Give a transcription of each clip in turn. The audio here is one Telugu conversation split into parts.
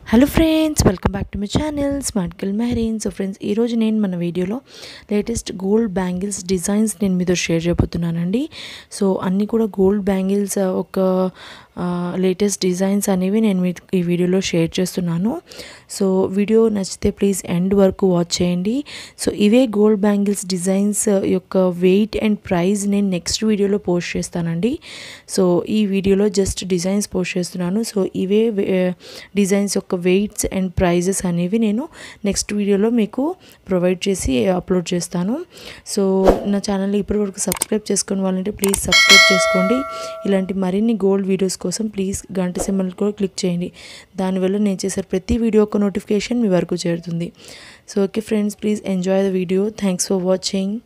Hello friends, welcome back to my channel smart girl Mehreen. So friends, ఈరోజు నేను మన వీడియోలో లేటెస్ట్ గోల్డ్ బ్యాంగిల్స్ డిజైన్స్ నేను మీతో షేర్ చేయబోతున్నానండి. సో అన్నీ కూడా గోల్డ్ బ్యాంగిల్స్ ఒక లేటెస్ట్ డిజైన్స్ అనేవి నేను ఈ వీడియోలో షేర్ చేస్తున్నాను. సో వీడియో నచ్చితే ప్లీజ్ ఎండ్ వరకు వాచ్ చేయండి. సో ఇవే గోల్డ్ బ్యాంగిల్స్ డిజైన్స్ యొక్క వెయిట్ అండ్ ప్రైస్ నేను నెక్స్ట్ వీడియోలో పోస్ట్ చేస్తానండి. సో ఈ వీడియోలో జస్ట్ డిజైన్స్ పోస్ట్ చేస్తున్నాను. సో ఇవే డిజైన్స్ యొక్క వెయిట్స్ అండ్ ప్రైజెస్ అనేవి నేను నెక్స్ట్ వీడియోలో మీకు ప్రొవైడ్ చేసి అప్లోడ్ చేస్తాను. సో నా ఛానల్ని ఇప్పటివరకు సబ్స్క్రైబ్ చేసుకుని వాళ్ళంటే ప్లీజ్ సబ్స్క్రైబ్ చేసుకోండి. ఇలాంటి మరిన్ని గోల్డ్ వీడియోస్ కోసం ప్లీజ్ గంట సింబల్ కూడా క్లిక్ చేయండి. దానివల్ల నేను చేసే ప్రతి వీడియో యొక్క నోటిఫికేషన్ మీ వరకు చేరుతుంది. So okay friends, please enjoy the video. Thanks for watching.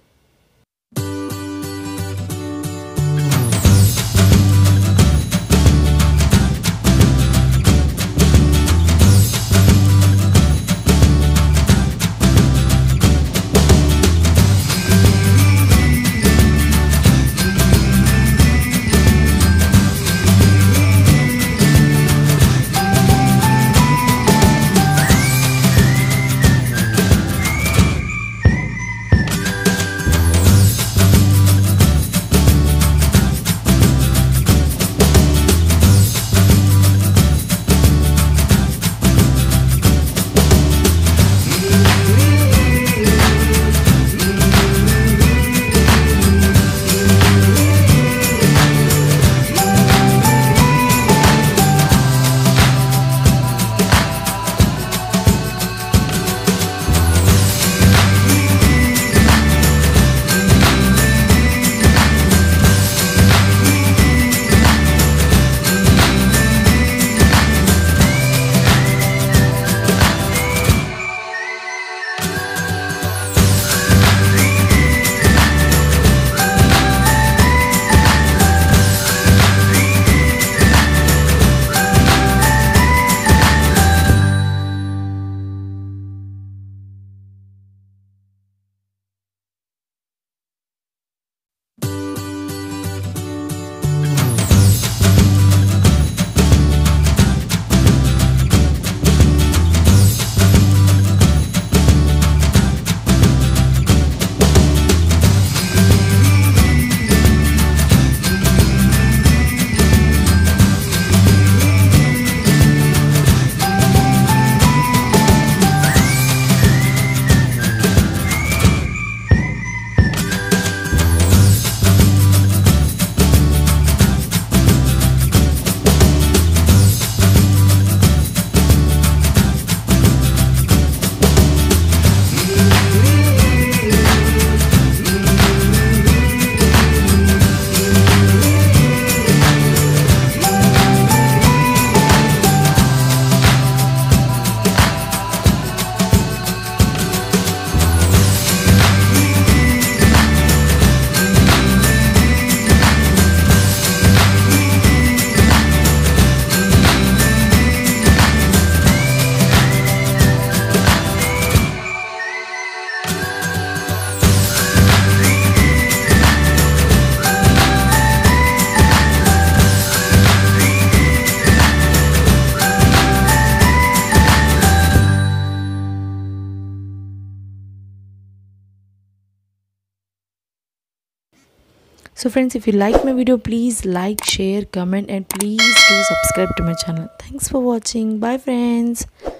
So friends, if you like my video, please like, share, comment and please do subscribe to my channel. Thanks for watching. Bye friends.